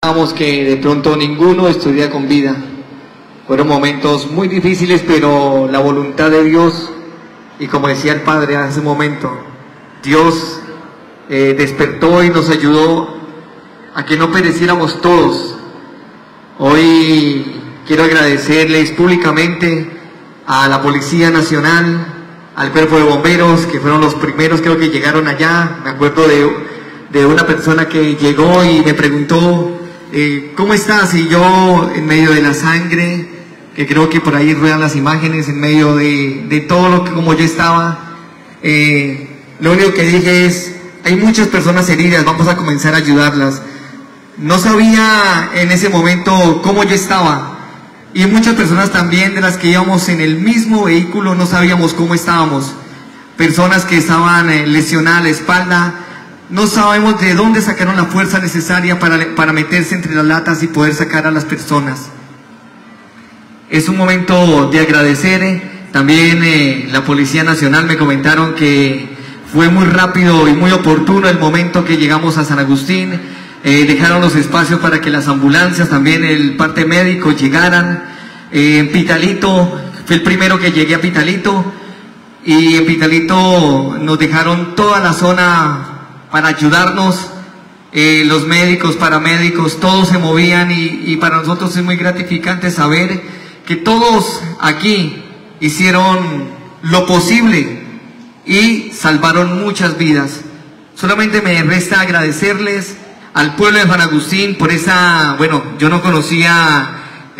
pensábamos que de pronto ninguno estuviera con vida. Fueron momentos muy difíciles, pero la voluntad de Dios, y como decía el Padre hace un momento, Dios despertó y nos ayudó a que no pereciéramos todos. Hoy quiero agradecerles públicamente a la Policía Nacional, al Cuerpo de Bomberos, que fueron los primeros, creo que llegaron allá. Me acuerdo de una persona que llegó y me preguntó, ¿cómo estás? Y yo, en medio de la sangre, que creo que por ahí ruedan las imágenes, en medio de todo lo que como yo estaba, lo único que dije es, hay muchas personas heridas, vamos a comenzar a ayudarlas. No sabía en ese momento cómo yo estaba, y muchas personas también de las que íbamos en el mismo vehículo no sabíamos cómo estábamos. Personas que estaban lesionadas a la espalda, no sabemos de dónde sacaron la fuerza necesaria para meterse entre las latas y poder sacar a las personas. Es un momento de agradecer. También la Policía Nacional me comentaron que fue muy rápido y muy oportuno el momento que llegamos a San Agustín. Dejaron los espacios para que las ambulancias, también el parte médico llegaran. En Pitalito, fue el primero que llegué a Pitalito, y en Pitalito nos dejaron toda la zona para ayudarnos. Los médicos, paramédicos, todos se movían, y para nosotros es muy gratificante saber que todos aquí hicieron lo posible y salvaron muchas vidas. Solamente me resta agradecerles al pueblo de San Agustín por esa, bueno, yo no conocía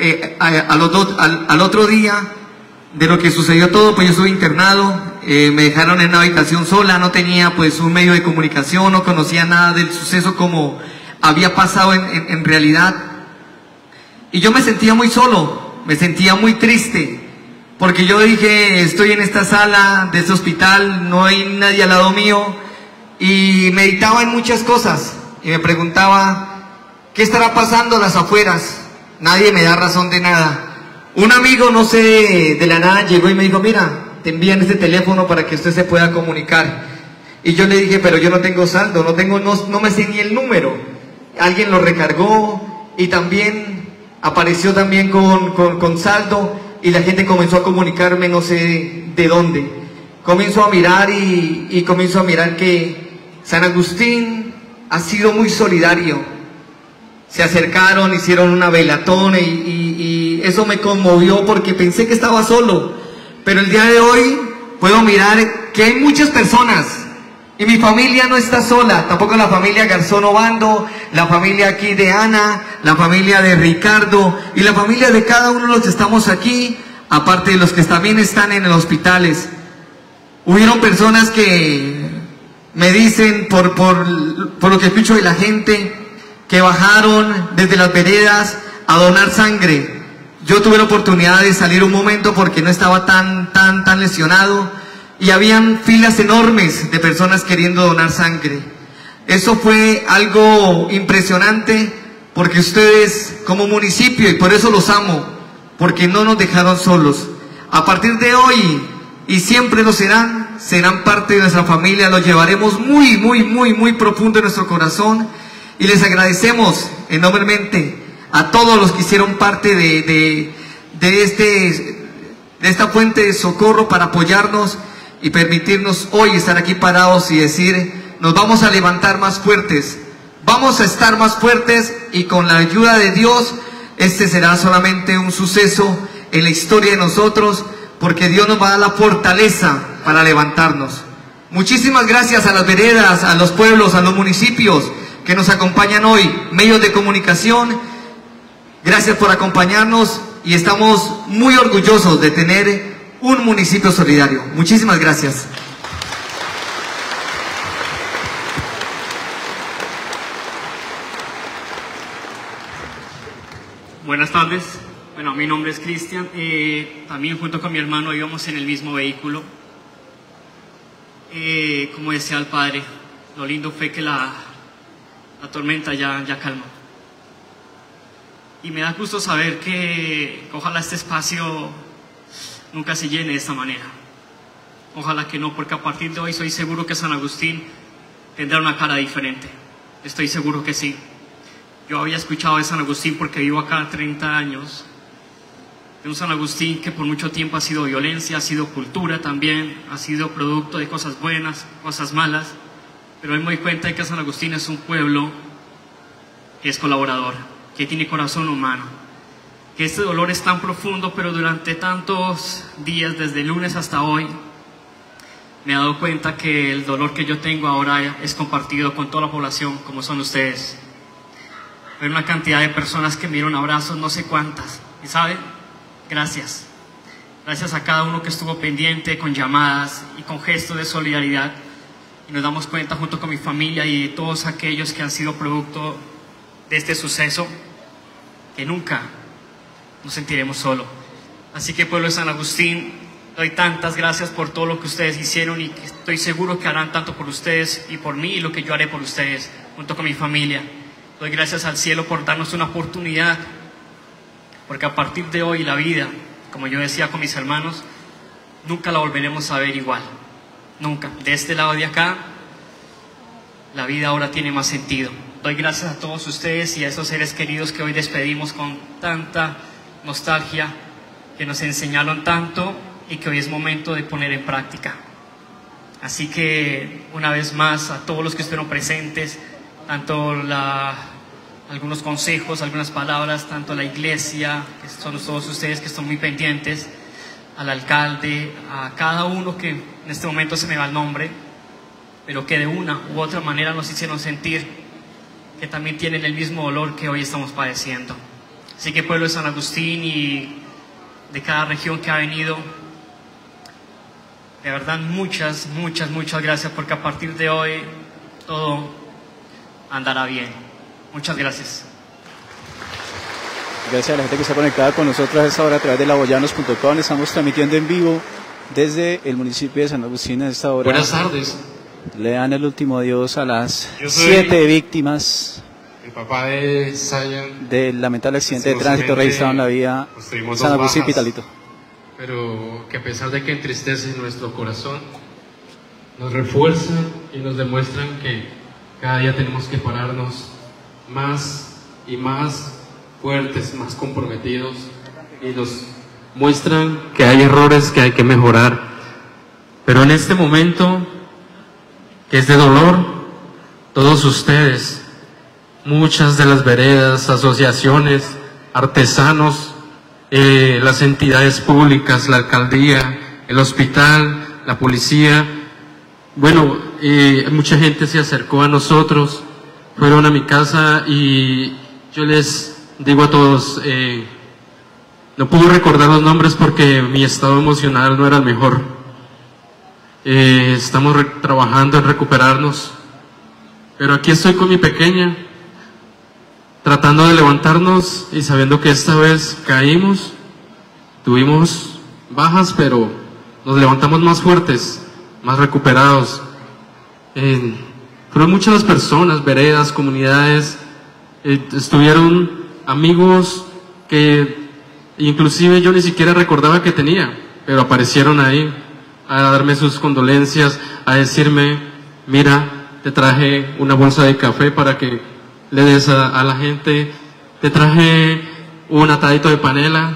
al otro día de lo que sucedió todo, pues yo estuve internado, me dejaron en una habitación sola, no tenía pues un medio de comunicación, no conocía nada del suceso como había pasado en realidad, y yo me sentía muy solo, me sentía muy triste, porque yo dije, estoy en esta sala de este hospital, no hay nadie al lado mío, y meditaba en muchas cosas, y me preguntaba, ¿qué estará pasando a las afueras? Nadie me da razón de nada. Un amigo, no sé, de la nada llegó y me dijo, mira, te envían este teléfono para que usted se pueda comunicar. Y yo le dije, pero yo no tengo saldo, no me sé ni el número. Alguien lo recargó y también apareció también con saldo, y la gente comenzó a comunicarme no sé de dónde. Comienzo a mirar y comienzo a mirar que San Agustín ha sido muy solidario. Se acercaron, hicieron una velatón y eso me conmovió porque pensé que estaba solo. Pero el día de hoy puedo mirar que hay muchas personas y mi familia no está sola, tampoco la familia Garzón Obando, la familia aquí de Ana, la familia de Ricardo y la familia de cada uno de los que estamos aquí, aparte de los que también están en los hospitales. Hubieron personas que me dicen por lo que escucho de la gente, que bajaron desde las veredas a donar sangre. Yo tuve la oportunidad de salir un momento porque no estaba tan lesionado, y habían filas enormes de personas queriendo donar sangre. Eso fue algo impresionante, porque ustedes como municipio, y por eso los amo, porque no nos dejaron solos. A partir de hoy, y siempre lo serán parte de nuestra familia, los llevaremos muy profundo en nuestro corazón, y les agradecemos enormemente a todos los que hicieron parte de esta fuente de socorro para apoyarnos y permitirnos hoy estar aquí parados y decir, nos vamos a levantar más fuertes, vamos a estar más fuertes, y con la ayuda de Dios, este será solamente un suceso en la historia de nosotros, porque Dios nos va a dar la fortaleza para levantarnos. Muchísimas gracias a las veredas, a los pueblos, a los municipios que nos acompañan hoy, medios de comunicación. Gracias por acompañarnos, y estamos muy orgullosos de tener un municipio solidario. Muchísimas gracias. Buenas tardes. Bueno, mi nombre es Cristian. También junto con mi hermano íbamos en el mismo vehículo. Como decía el padre, lo lindo fue que la tormenta ya calmó. Y me da gusto saber que ojalá este espacio nunca se llene de esta manera. Ojalá que no, porque a partir de hoy soy seguro que San Agustín tendrá una cara diferente. Estoy seguro que sí. Yo había escuchado de San Agustín porque vivo acá 30 años. De un San Agustín que por mucho tiempo ha sido violencia, ha sido cultura también, ha sido producto de cosas buenas, cosas malas. Pero hoy me doy cuenta de que San Agustín es un pueblo que es colaborador, que tiene corazón humano. Que este dolor es tan profundo, pero durante tantos días, desde el lunes hasta hoy, me he dado cuenta que el dolor que yo tengo ahora es compartido con toda la población, como son ustedes. Hay una cantidad de personas que me dieron abrazos, no sé cuántas. ¿Y saben? Gracias. Gracias a cada uno que estuvo pendiente con llamadas y con gestos de solidaridad. Y nos damos cuenta junto con mi familia y todos aquellos que han sido producto de este suceso, que nunca nos sentiremos solos. Así que pueblo de San Agustín, doy tantas gracias por todo lo que ustedes hicieron y que estoy seguro que harán tanto por ustedes y por mí y lo que yo haré por ustedes junto con mi familia. Doy gracias al cielo por darnos una oportunidad, porque a partir de hoy la vida, como yo decía con mis hermanos, nunca la volveremos a ver igual. Nunca. De este lado de acá, la vida ahora tiene más sentido. Doy gracias a todos ustedes y a esos seres queridos que hoy despedimos con tanta nostalgia, que nos enseñaron tanto y que hoy es momento de poner en práctica. Así que una vez más a todos los que estuvieron presentes, tanto algunos consejos, algunas palabras, tanto a la iglesia, que son todos ustedes que están muy pendientes, al alcalde, a cada uno que en este momento se me va el nombre, pero que de una u otra manera nos hicieron sentir que también tienen el mismo dolor que hoy estamos padeciendo. Así que pueblo de San Agustín y de cada región que ha venido, de verdad muchas gracias, porque a partir de hoy todo andará bien. Muchas gracias. Gracias a la gente que está conectada con nosotros a esta hora a través de laboyanos.com. Estamos transmitiendo en vivo desde el municipio de San Agustín a esta hora. Buenas tardes. Le dan el último adiós a las 7 víctimas. El papá de Zion. Del lamentable accidente de tránsito registrado en la vía San Agustín Pitalito. Pero que a pesar de que entristece nuestro corazón, nos refuerzan y nos demuestran que cada día tenemos que pararnos más y más fuertes, más comprometidos, y nos muestran que hay errores que hay que mejorar. Pero en este momento que es de dolor, todos ustedes, muchas de las veredas, asociaciones, artesanos, las entidades públicas, la alcaldía, el hospital, la policía, bueno, mucha gente se acercó a nosotros, fueron a mi casa y yo les digo a todos, no puedo recordar los nombres porque mi estado emocional no era el mejor. Estamos trabajando en recuperarnos, pero aquí estoy con mi pequeña, tratando de levantarnos y sabiendo que esta vez caímos, tuvimos bajas, pero nos levantamos más fuertes, más recuperados. Fueron muchas las personas, veredas, comunidades, estuvieron amigos que inclusive yo ni siquiera recordaba que tenía, pero aparecieron ahí a darme sus condolencias, a decirme, mira, te traje una bolsa de café para que le des a la gente, te traje un atadito de panela,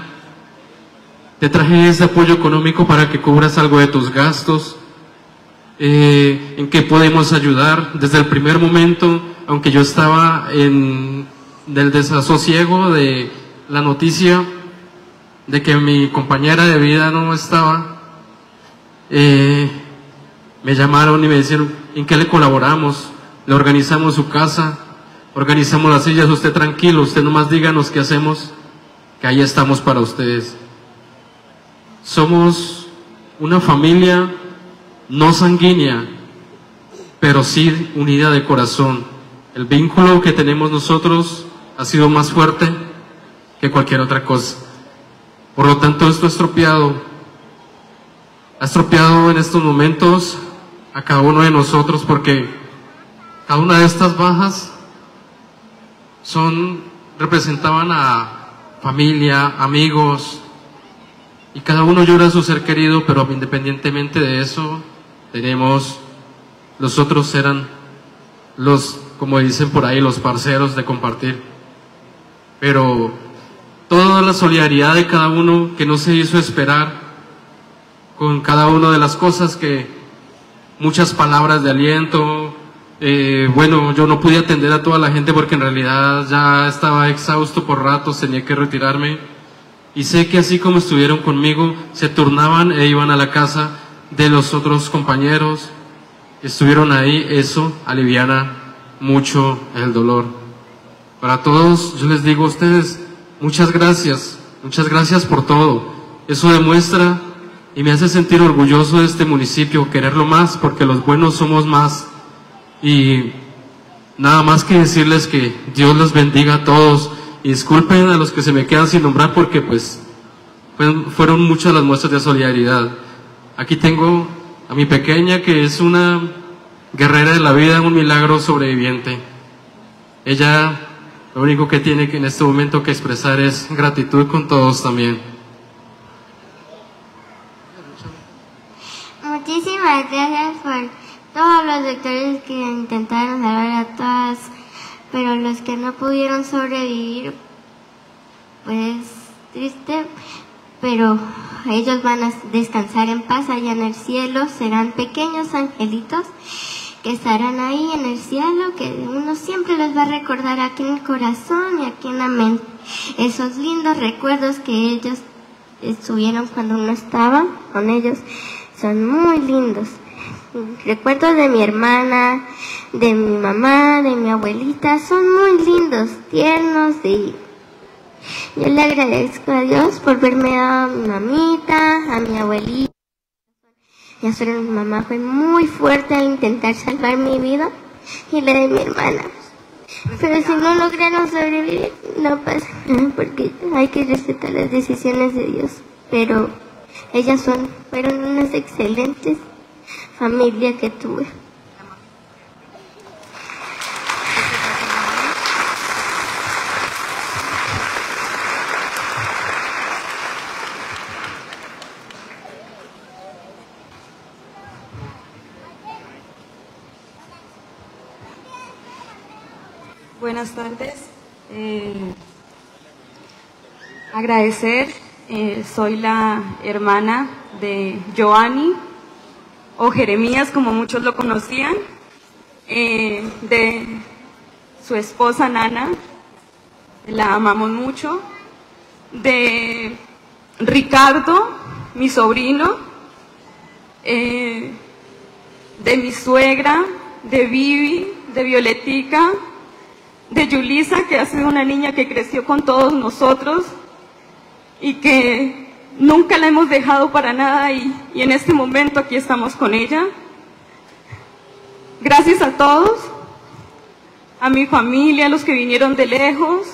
te traje ese apoyo económico para que cubras algo de tus gastos. ¿En qué podemos ayudar? Desde el primer momento, aunque yo estaba en del desasosiego de la noticia de que mi compañera de vida no estaba, me llamaron y me dijeron, ¿en qué le colaboramos? Le organizamos su casa, organizamos las sillas, usted tranquilo, usted nomás díganos qué hacemos, que ahí estamos para ustedes. Somos una familia no sanguínea, pero sí unida de corazón. El vínculo que tenemos nosotros ha sido más fuerte que cualquier otra cosa. Por lo tanto, esto ha estropeado en estos momentos a cada uno de nosotros, porque cada una de estas bajas representaban a familia, amigos, y cada uno llora a su ser querido, pero independientemente de eso, los otros eran como dicen por ahí, los parceros de compartir. pero toda la solidaridad de cada uno que no se hizo esperar con cada una de las cosas, que muchas palabras de aliento. Bueno, yo no pude atender a toda la gente porque en realidad ya estaba exhausto por ratos, tenía que retirarme. Y sé que así como estuvieron conmigo, se turnaban e iban a la casa de los otros compañeros. Estuvieron ahí, eso aliviana mucho el dolor. Para todos, yo les digo a ustedes, muchas gracias por todo. Eso demuestra y me hace sentir orgulloso de este municipio, quererlo más, porque los buenos somos más. Y nada más que decirles que Dios los bendiga a todos, y disculpen a los que se me quedan sin nombrar porque pues fueron muchas las muestras de solidaridad. Aquí tengo a mi pequeña, que es una guerrera de la vida, un milagro sobreviviente. Ella lo único que tiene que en este momento que expresar es gratitud con todos también. Muchísimas gracias por todos los doctores que intentaron salvar a todas, pero los que no pudieron sobrevivir, pues triste, pero ellos van a descansar en paz allá en el cielo, serán pequeños angelitos que estarán ahí en el cielo, que uno siempre los va a recordar aquí en el corazón y aquí en la mente. Esos lindos recuerdos que ellos estuvieron cuando uno estaba con ellos son muy lindos. Recuerdos de mi hermana, de mi mamá, de mi abuelita, son muy lindos, tiernos, y yo le agradezco a Dios por verme a mi mamita, a mi abuelita. Ya solo mi mamá fue muy fuerte a intentar salvar mi vida y la de mi hermana. Pero si no lograron sobrevivir, no pasa nada, porque hay que respetar las decisiones de Dios. Pero ellas fueron unas excelentes familias que tuve. Buenas tardes. Agradecer, soy la hermana de Giovanni, o Jeremías como muchos lo conocían, de su esposa Nana, la amamos mucho, de Ricardo, mi sobrino, de mi suegra, de Vivi, de Violetica, de Yulisa, que ha sido una niña que creció con todos nosotros y que nunca la hemos dejado para nada, y en este momento aquí estamos con ella. Gracias a todos, a mi familia, a los que vinieron de lejos,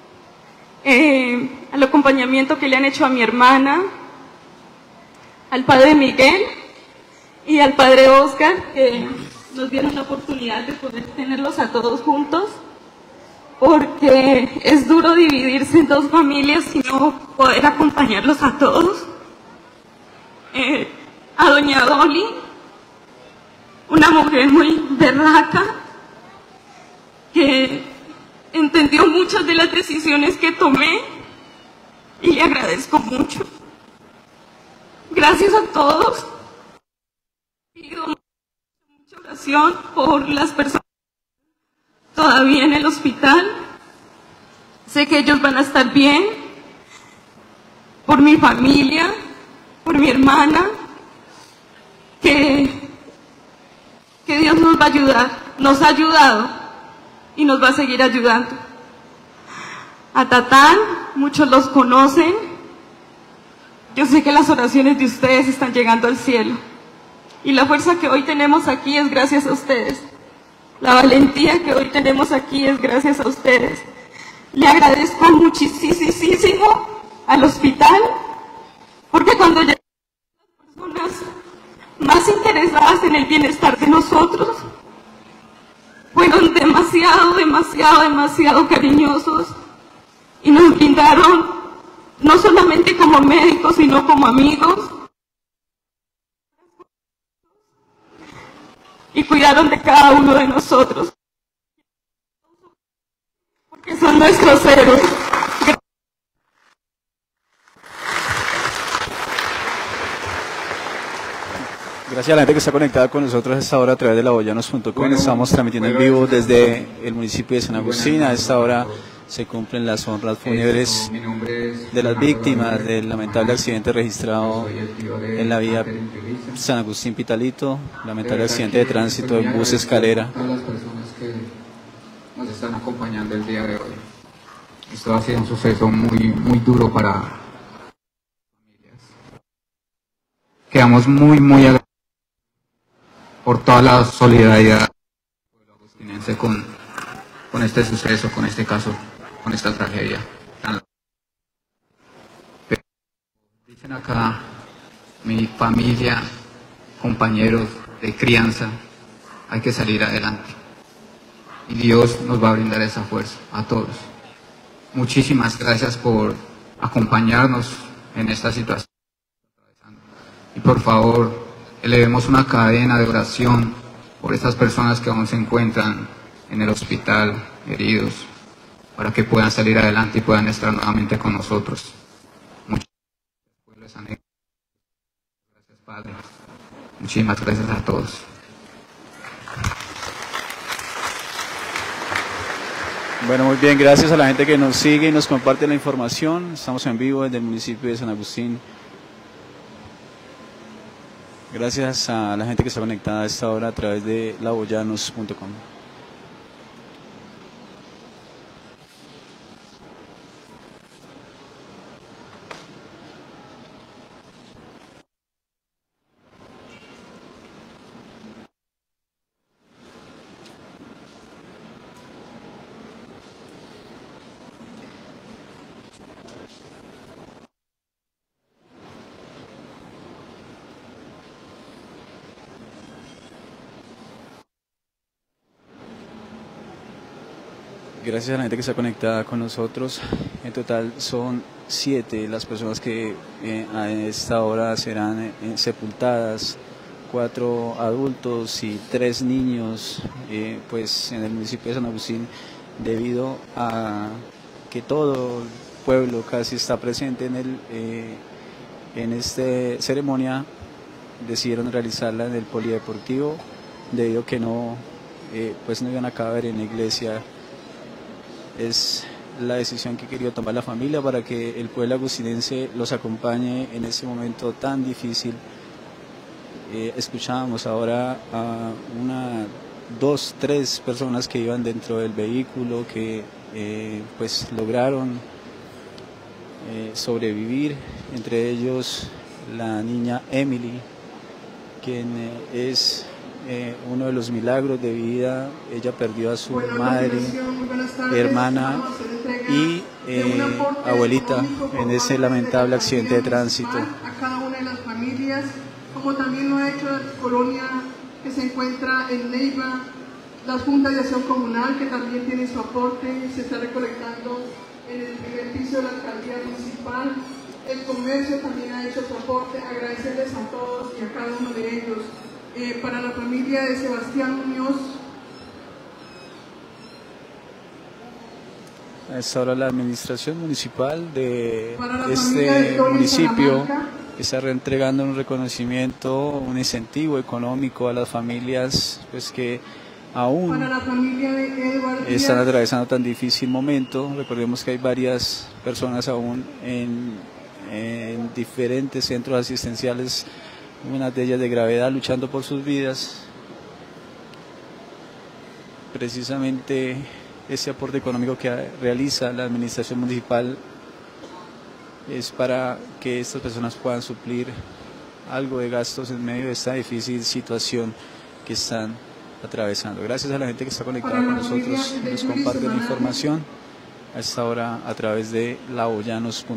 al acompañamiento que le han hecho a mi hermana, al padre Miguel y al padre Oscar, que nos dieron la oportunidad de poder tenerlos a todos juntos, porque es duro dividirse en dos familias y no poder acompañarlos a todos. A doña Dolly, una mujer muy berraca, que entendió muchas de las decisiones que tomé y le agradezco mucho. Gracias a todos. Pido mucha oración por las personas todavía en el hospital. Sé que ellos van a estar bien, por mi familia, por mi hermana, que Dios nos va a ayudar, nos ha ayudado y nos va a seguir ayudando. A Tatán, muchos los conocen, yo sé que las oraciones de ustedes están llegando al cielo, y la fuerza que hoy tenemos aquí es gracias a ustedes. La valentía que hoy tenemos aquí es gracias a ustedes. Le agradezco muchísimo al hospital, porque cuando llegaron las personas más interesadas en el bienestar de nosotros, fueron demasiado cariñosos y nos brindaron, no solamente como médicos, sino como amigos, y cuidaron de cada uno de nosotros, porque son nuestros héroes. Gracias a la gente que está conectada con nosotros a esta hora a través de laboyanos.com. Estamos transmitiendo en vivo desde el municipio de San Agustín. A esta hora se cumplen las honras fúnebres de las víctimas del lamentable accidente registrado en la vía San Agustín-Pitalito, lamentable accidente de tránsito de bus escalera. A las personas que nos están acompañando el día de hoy. Esto ha sido un suceso muy duro para familias. Quedamos muy agradecidos por toda la solidaridad del pueblo agustinense con este suceso, con este caso, con esta tragedia. Pero, dicen acá mi familia, compañeros de crianza, hay que salir adelante. Y Dios nos va a brindar esa fuerza a todos. Muchísimas gracias por acompañarnos en esta situación. Y por favor, elevemos una cadena de oración por estas personas que aún se encuentran en el hospital, heridos, para que puedan salir adelante y puedan estar nuevamente con nosotros. Muchas gracias, Padre. Muchísimas gracias a todos. Bueno, muy bien, gracias a la gente que nos sigue y nos comparte la información. Estamos en vivo desde el municipio de San Agustín. Gracias a la gente que está conectada a esta hora a través de laboyanos.com. Gracias a la gente que está conectada con nosotros. En total son 7 las personas que a esta hora serán sepultadas, 4 adultos y 3 niños, pues en el municipio de San Agustín, debido a que todo el pueblo casi está presente en esta ceremonia. Decidieron realizarla en el polideportivo debido a que no iban a caber en la iglesia. Es la decisión que quería tomar la familia para que el pueblo agustinense los acompañe en este momento tan difícil. Escuchábamos ahora a 2, 3 personas que iban dentro del vehículo que pues lograron sobrevivir, entre ellos la niña Emily, quien es uno de los milagros de vida. Ella perdió a su madre, hermana y abuelita en ese lamentable accidente de tránsito. A cada una de las familias, como también lo ha hecho la colonia que se encuentra en Neiva, la Junta de Acción Comunal, que también tiene su aporte, se está recolectando en el primer piso de la alcaldía municipal. El comercio también ha hecho su aporte. Agradecerles a todos y a cada uno de ellos. Para la familia de Sebastián Muñoz. A esta hora la administración municipal de este municipio está reentregando un reconocimiento, un incentivo económico a las familias pues que aún están atravesando tan difícil momento. Recordemos que hay varias personas aún en diferentes centros asistenciales, una de ellas de gravedad, luchando por sus vidas. Precisamente ese aporte económico que realiza la administración municipal es para que estas personas puedan suplir algo de gastos en medio de esta difícil situación que están atravesando. Gracias a la gente que está conectada con nosotros y nos comparte la información a esta hora a través de laboyanos.com.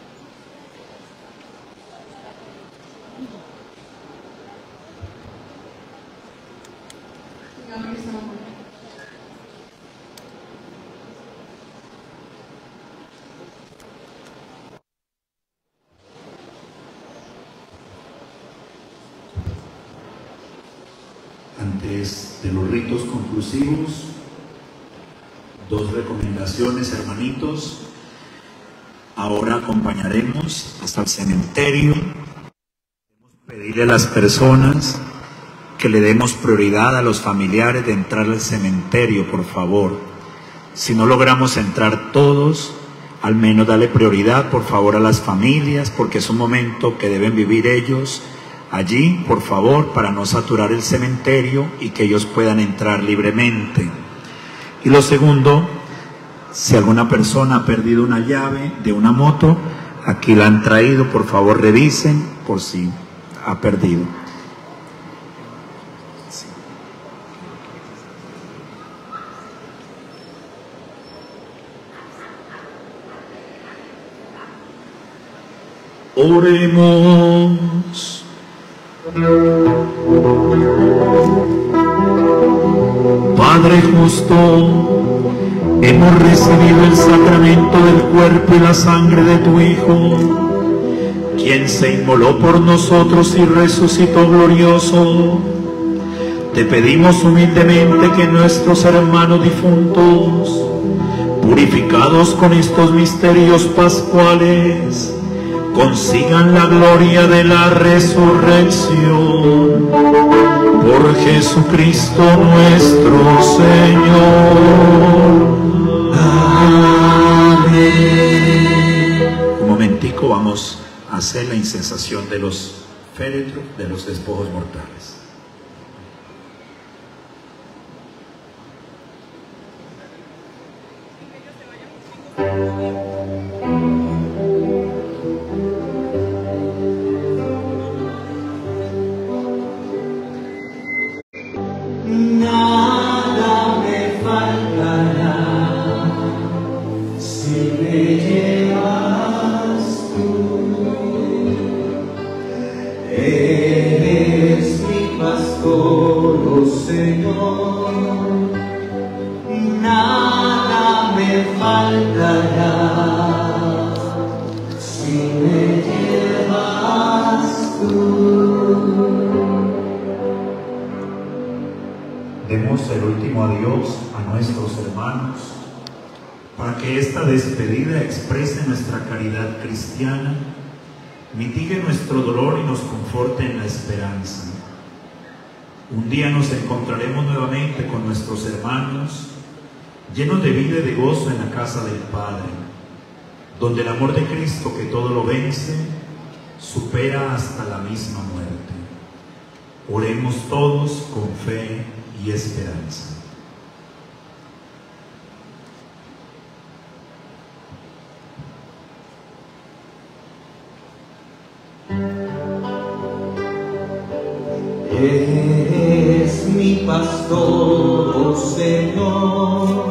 Antes de los ritos conclusivos, 2 recomendaciones, hermanitos. Ahora acompañaremos hasta el cementerio. Pedirle a las personas que le demos prioridad a los familiares de entrar al cementerio, por favor. Si no logramos entrar todos, al menos darle prioridad, por favor, a las familias, porque es un momento que deben vivir ellos allí, por favor, para no saturar el cementerio y que ellos puedan entrar libremente. Y lo segundo, si alguna persona ha perdido una llave de una moto, aquí la han traído, por favor revisen por si ha perdido. Oremos. Padre justo, hemos recibido el sacramento del cuerpo y la sangre de tu Hijo, quien se inmoló por nosotros y resucitó glorioso. Te pedimos humildemente que nuestros hermanos difuntos, purificados con estos misterios pascuales, consigan la gloria de la resurrección. Por Jesucristo nuestro Señor. Amén. Un momentico, vamos a hacer la incensación de los féretros, de los despojos mortales. Demos el último adiós a nuestros hermanos para que esta despedida exprese nuestra caridad cristiana, mitigue nuestro dolor y nos conforte en la esperanza. Un día nos encontraremos nuevamente con nuestros hermanos, llenos de vida y de gozo en la casa del Padre, donde el amor de Cristo, que todo lo vence, supera hasta la misma muerte. Oremos todos con fe y esperanza. Eres mi pastor, oh Señor,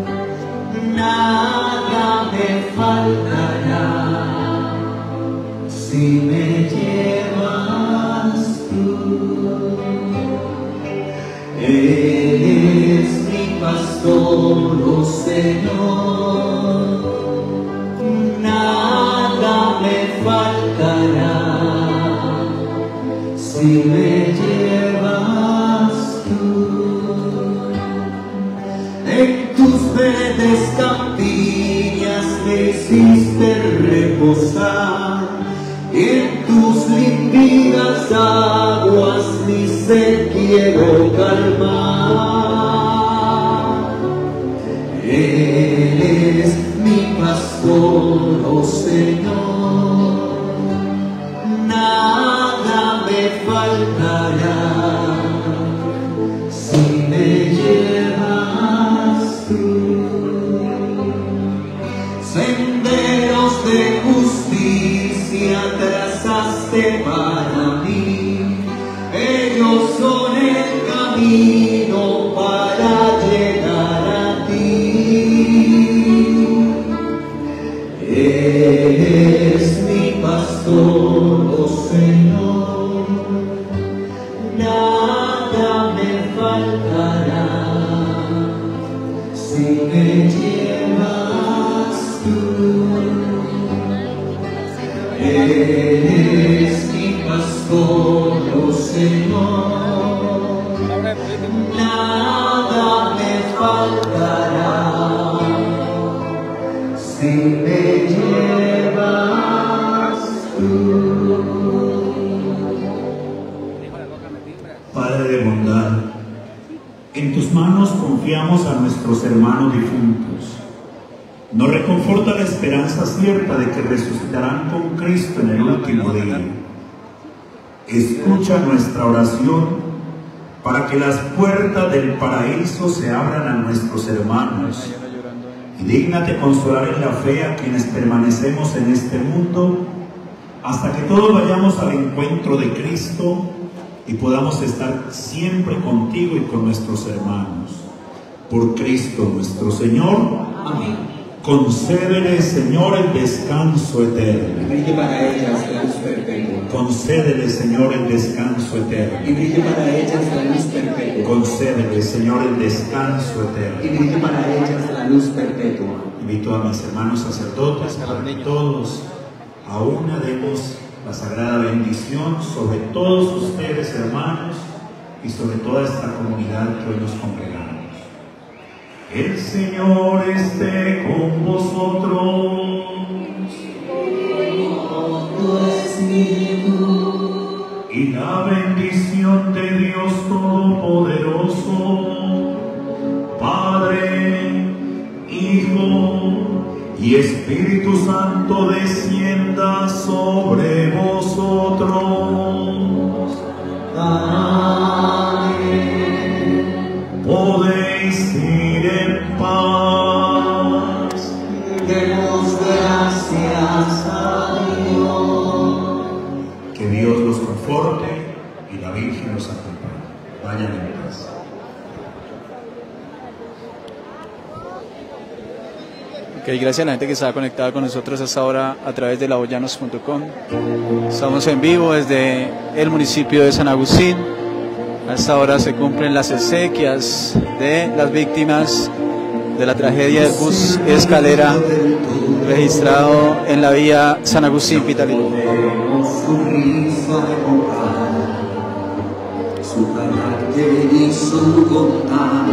nada me faltará si me llevas tú. Eres mi pastor, oh Señor, nada me faltará si me llevas tú. En tus verdes campiñas me hiciste reposar, y en tus límpidas aguas mi sed quiero calmar. Eres mi pastor, oh Señor, nada me faltará si me llevas tú. Senderos de justicia trazaste para mí, ellos son el camino para llegar a ti. Eres mi pastor, oh Señor, nada me faltará si me llevas tú. Eres mi pastor, oh Señor, nada me faltará si me llevas tú. confiamos a nuestros hermanos difuntos. Nos reconforta la esperanza cierta de que resucitarán con Cristo en el último día. Escucha nuestra oración para que las puertas del paraíso se abran a nuestros hermanos. Y dígnate consolar en la fe a quienes permanecemos en este mundo, hasta que todos vayamos al encuentro de Cristo y podamos estar siempre contigo y con nuestros hermanos. Por Cristo nuestro Señor. Amén. Concédele, Señor, el descanso eterno. Y brille para ellas la luz perpetua. Concédele, Señor, el descanso eterno. Y brille para ellas la luz perpetua. Concédele, Señor, el descanso eterno. Y brille para ellas la luz perpetua. Invito a mis hermanos sacerdotes para que todos a una demos la sagrada bendición sobre todos ustedes, hermanos, y sobre toda esta comunidad que hoy nos congregamos. El Señor esté con vosotros. Y la bendición de Dios Todopoderoso, Padre, Hijo y Espíritu Santo, descienda sobre vosotros. Amén. Podéis ir en paz. Demos gracias a Dios. Que Dios los conforte y la Virgen los acompañe. Vayan en paz. Ok, gracias a la gente que está conectada con nosotros hasta ahora a través de laboyanos.com. Estamos en vivo desde el municipio de San Agustín. Hasta ahora se cumplen las exequias de las víctimas de la tragedia del bus escalera registrado en la vía San Agustín-Pitalito. Su risa evocar, su carácter y su bondad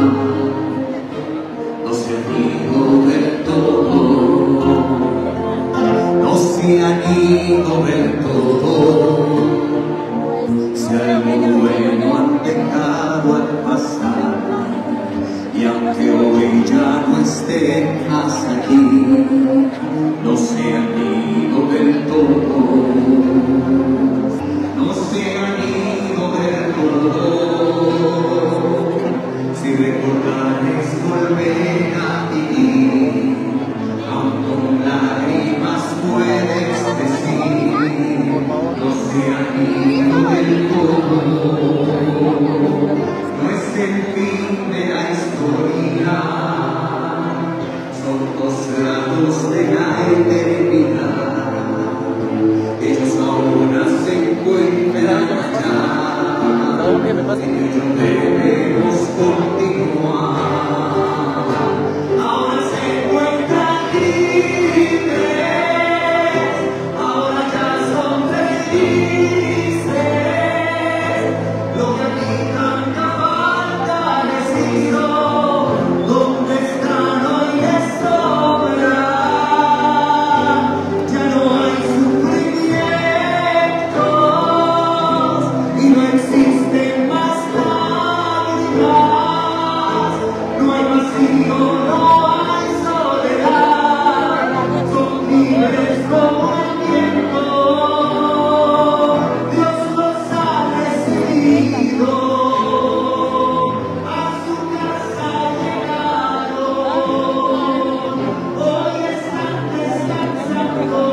no se han ido del todo, no se han ido del todo. Si algo bueno han dejado al pasar, y aunque hoy ya no estén más aquí, no se han ido del todo, no se han ido del todo. Si recordar es volver a vivir, aun con lágrimas puedes decir, no se han ido del todo. No es el fin de la historia, son dos lados de la eternidad. Ellos ahora se encuentran allá, ellos debemos continuar. Ahora se encuentran libres, ahora ya son felices. Lo que habitan ya faltecido, donde están hoy les sobra. Ya no hay sufrimientos y no existen más lágrimas. No hay vacío, no hay soledad, son libres como el viento. Dios los ha recibido, a su casa llegaron, hoy están descansando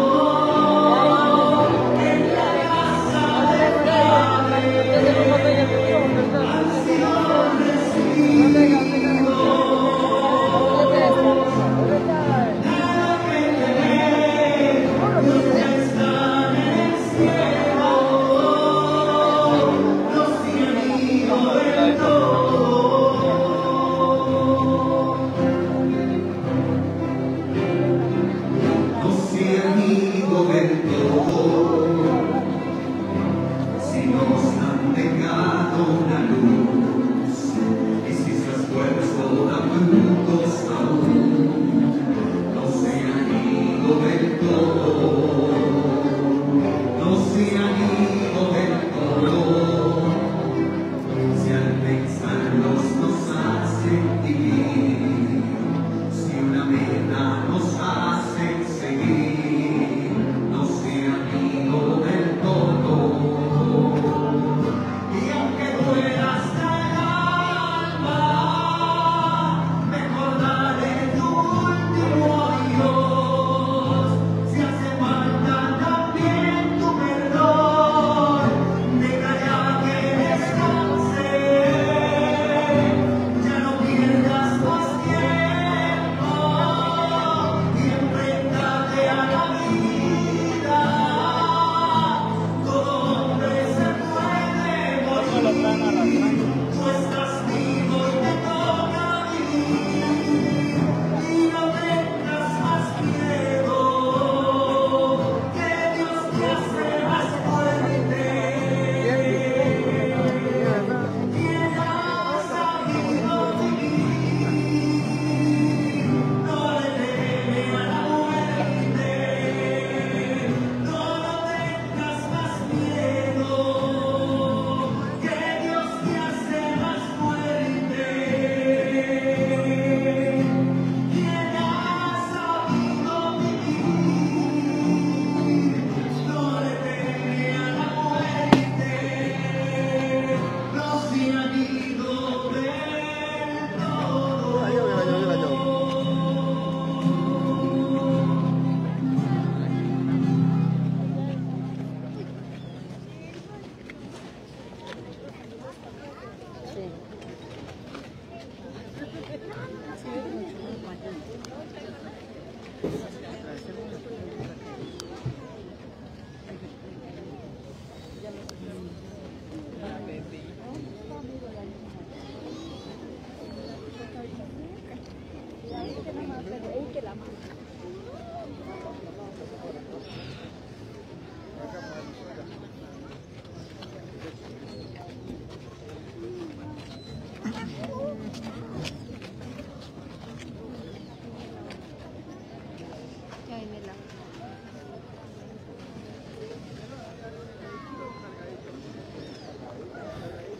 en la casa del Padre. Han sido recibidos. Nada que temer,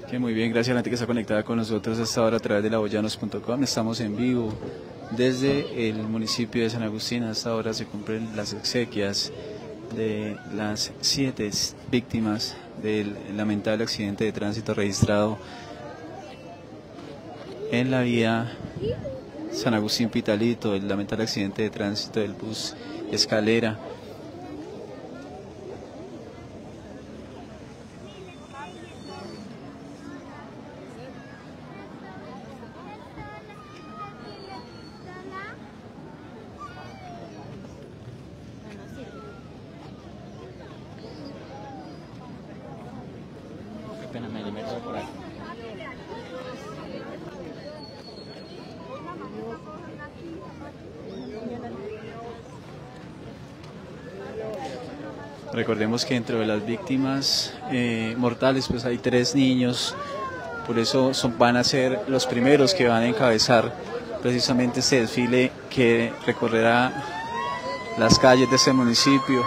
Que muy bien, gracias a la gente que está conectada con nosotros hasta ahora a través de laboyanos.com. Estamos en vivo desde el municipio de San Agustín. Hasta ahora se cumplen las exequias de las 7 víctimas del lamentable accidente de tránsito registrado en la vía San Agustín-Pitalito, el lamentable accidente de tránsito del bus Escalera. Recordemos que dentro de las víctimas mortales pues hay 3 niños, por eso van a ser los primeros que van a encabezar precisamente este desfile que recorrerá las calles de este municipio.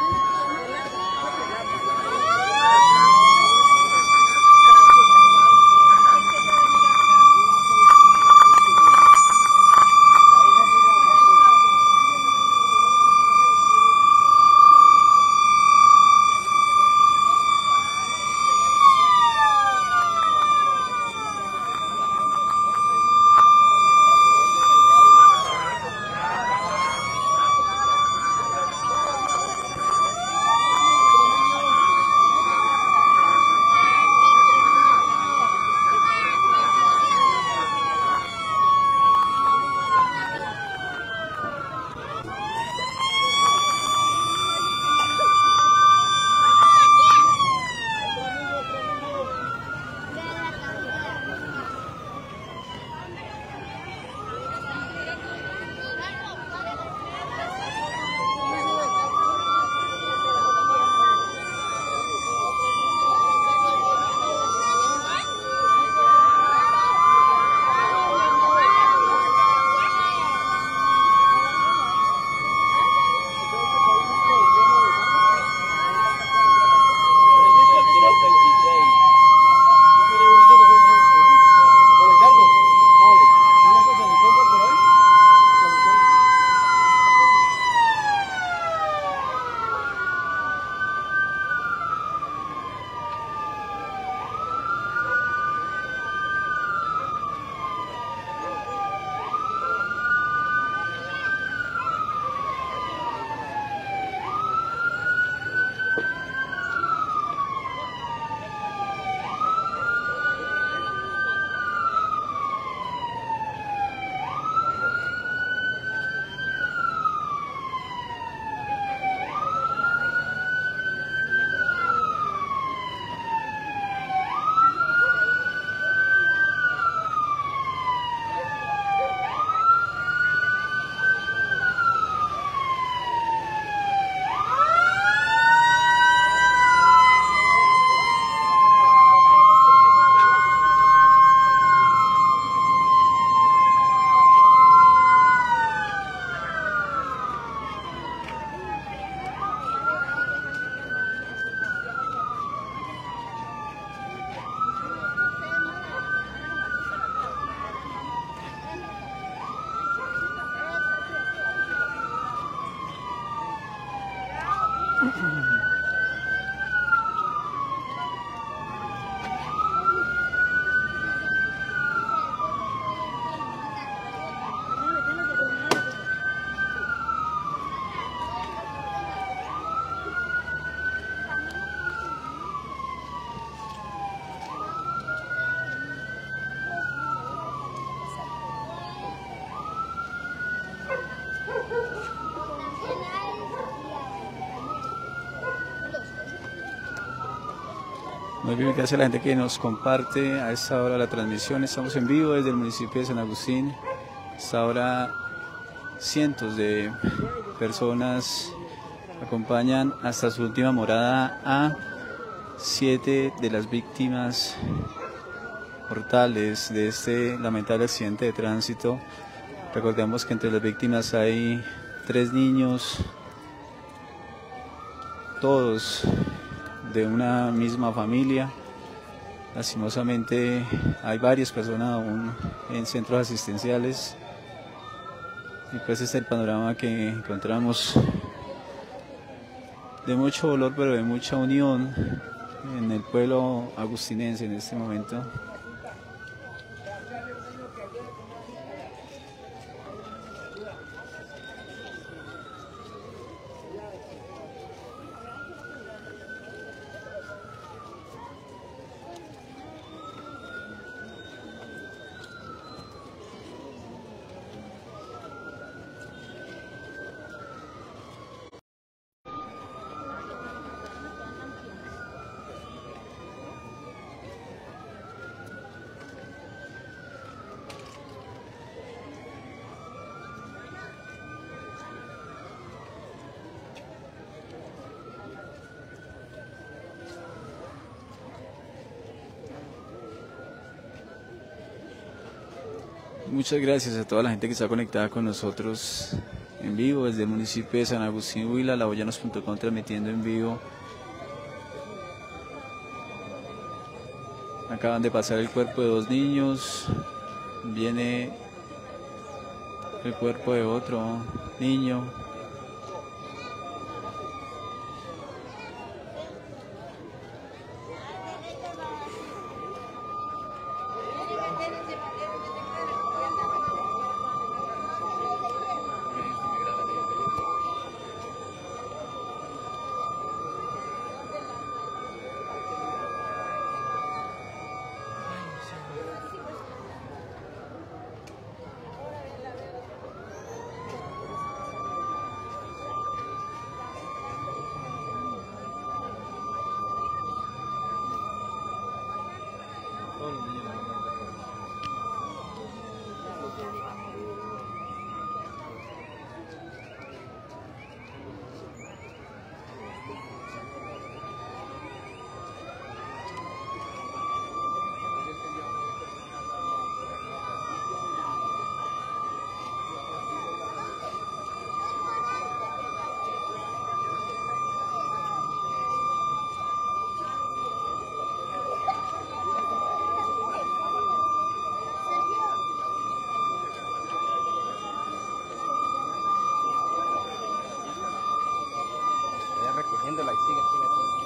Muy bien, gracias a la gente que nos comparte a esta hora la transmisión. Estamos en vivo desde el municipio de San Agustín. Hasta ahora cientos de personas acompañan hasta su última morada a 7 de las víctimas mortales de este lamentable accidente de tránsito. Recordemos que entre las víctimas hay 3 niños, todos de una misma familia. Lastimosamente hay varias personas aún en centros asistenciales y pues este es el panorama que encontramos de mucho dolor pero de mucha unión en el pueblo agustinense en este momento. Muchas gracias a toda la gente que está conectada con nosotros en vivo desde el municipio de San Agustín Huila, laboyanos.com transmitiendo en vivo. Acaban de pasar el cuerpo de 2 niños, viene el cuerpo de otro niño. recogiéndola y sigue.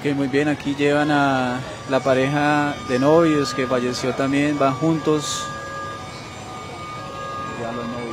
Ok, muy bien, aquí llevan a la pareja de novios que falleció también, van juntos. Ya los novios.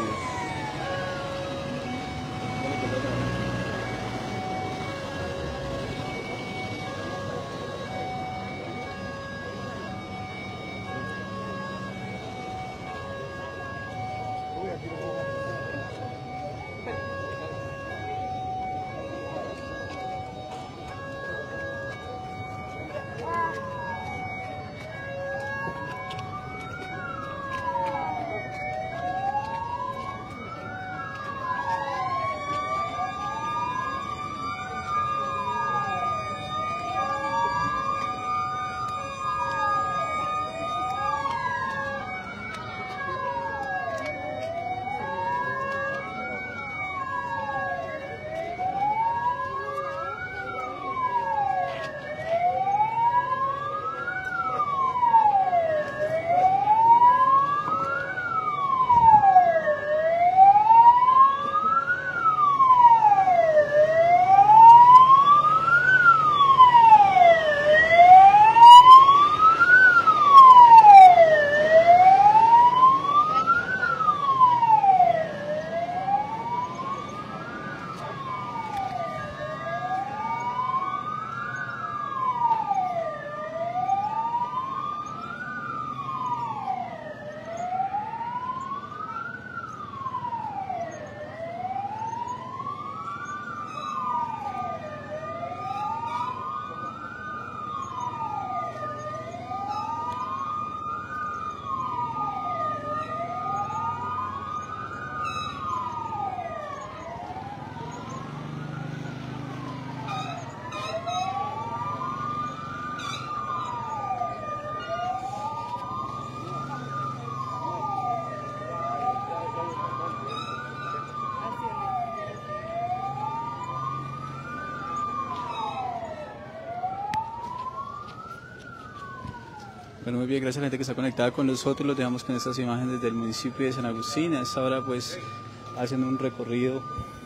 Bueno, muy bien, gracias a la gente que está conectada con nosotros. Los dejamos con estas imágenes del municipio de San Agustín. A esta hora pues haciendo un recorrido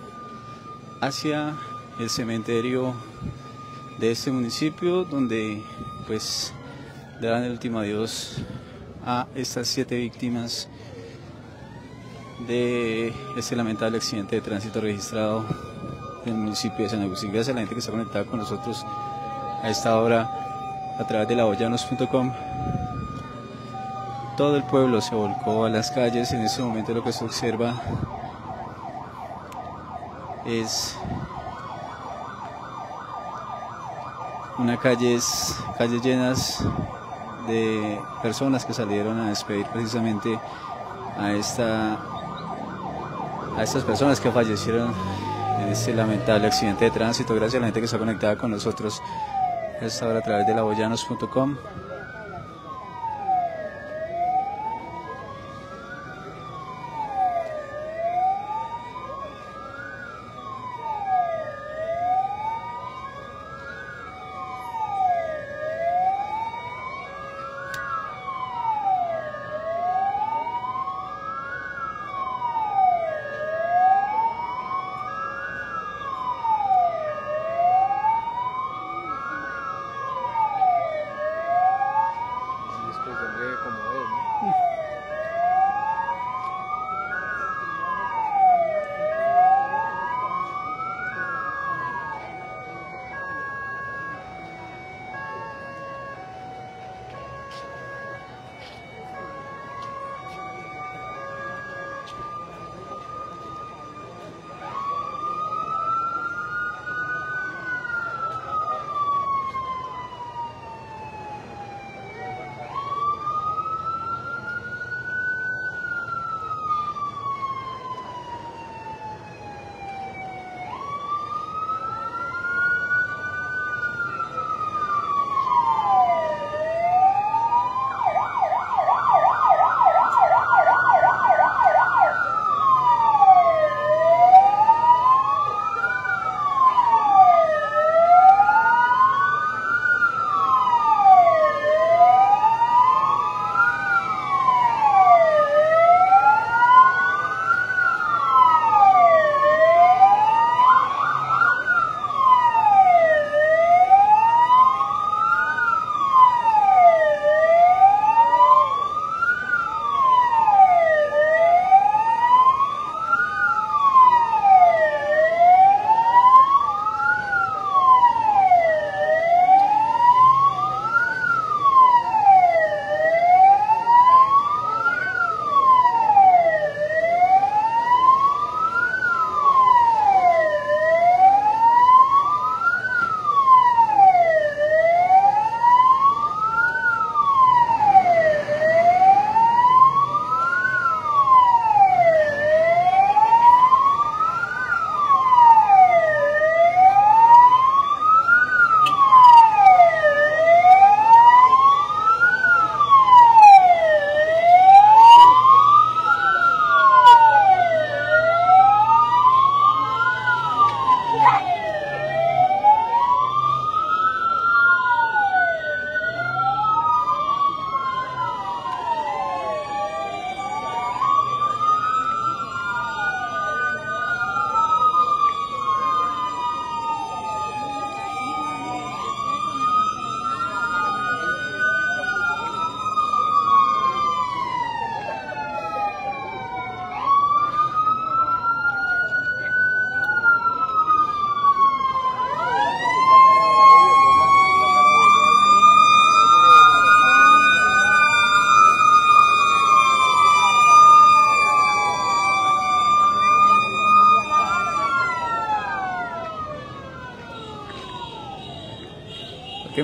hacia el cementerio de este municipio, donde pues le dan el último adiós a estas 7 víctimas de este lamentable accidente de tránsito registrado en el municipio de San Agustín. Gracias a la gente que está conectada con nosotros a esta hora a través de laboyanos.com. Todo el pueblo se volcó a las calles. En este momento lo que se observa es calles llenas de personas que salieron a despedir precisamente a estas personas que fallecieron en este lamentable accidente de tránsito. Gracias a la gente que está conectada con nosotros a esta hora a través de laboyanos.com.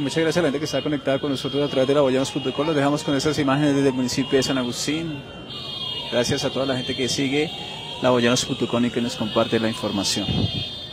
muchas gracias a la gente que está conectada con nosotros a través de laboyanos.com. Los dejamos con esas imágenes desde el municipio de San Agustín. Gracias a toda la gente que sigue laboyanos.com y que nos comparte la información.